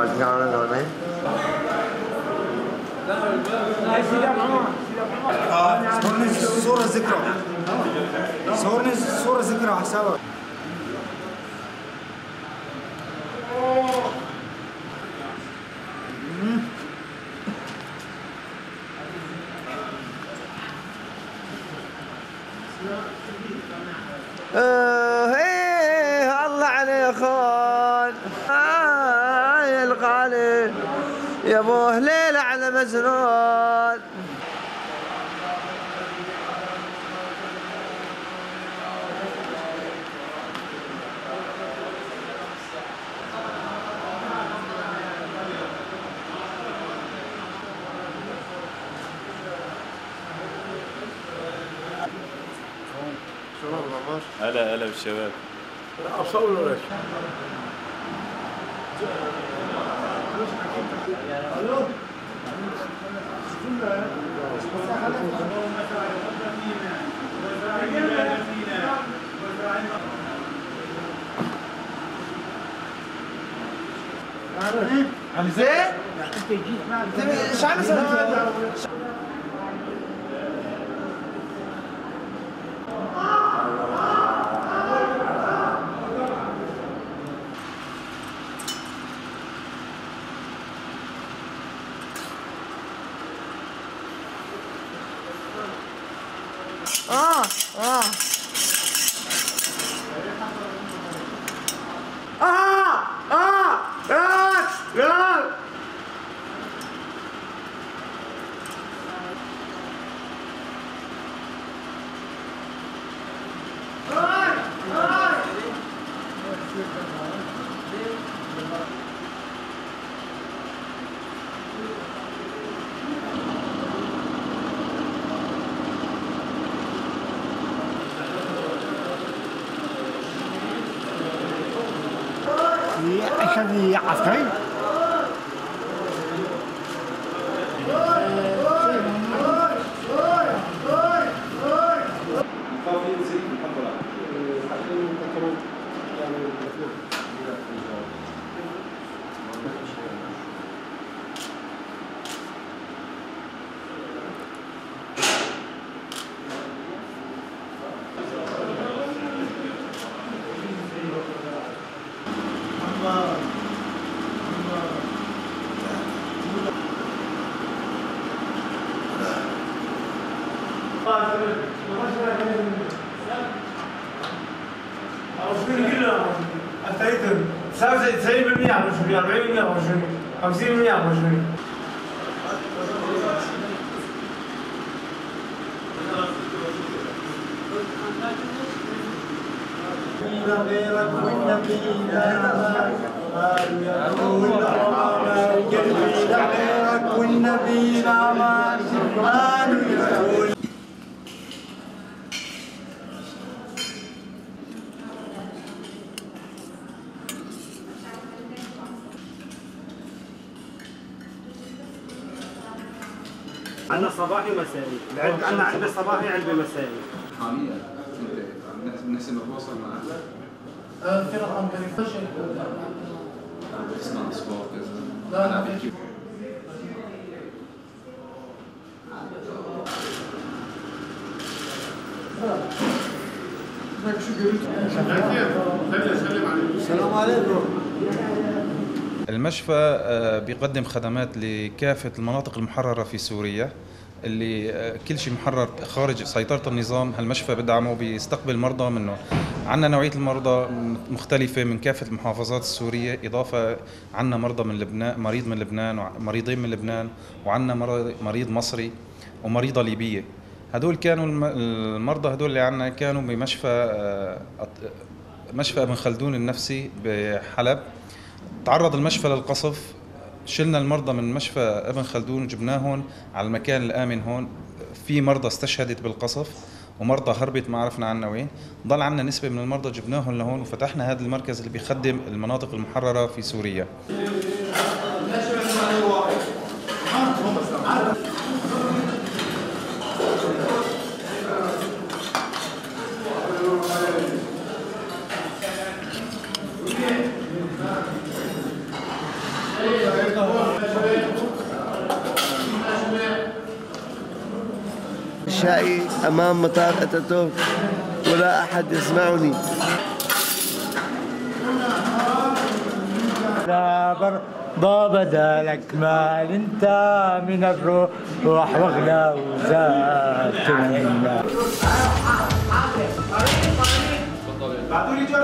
صورني صورة ذكرى. صورني صورة ذكرى حسابك. ايه الله عليه خان يا الغالي يا ابوه ليلة على مزنون. هلا هلا بالشباب. أصور ولا إيش؟ حمزة؟ ايش عم يسوي؟ هذه عسكري. أنتيتم 99% 40% 50% غيرك والنبي نعمان عندنا صباحي ومسائي، عندنا علبة صباحي علبة مسائي. حاليا بنحسب بتواصل مع فرق أمريكا بتسمع اصوات كذا. لا انا بحكي السلام عليكم. المشفى بيقدم خدمات لكافة المناطق المحررة في سوريا اللي كل شيء محرر خارج سيطرة النظام. هالمشفى بدعمه بيستقبل مرضى منه. عندنا نوعية المرضى مختلفة من كافة المحافظات السورية، إضافة عندنا مرضى من لبنان، مريض من لبنان ومريضين من لبنان، وعندنا مريض مصري ومريضة ليبية. هدول كانوا المرضى هدول اللي عندنا كانوا بمشفى مشفى ابن خلدون النفسي بحلب. تعرض المشفى للقصف، شلنا المرضى من مشفى ابن خلدون وجبناهم على المكان الآمن هون. في مرضى استشهدت بالقصف ومرضى هربت ما عرفنا عنها وين. ضل عندنا نسبة من المرضى جبناهم لهون وفتحنا هذا المركز اللي بيخدم المناطق المحررة في سوريا. عشائي أمام مطار أتاتورك ولا أحد يسمعني. لا برضى بدالك مال انت من الروح واغلى وزاد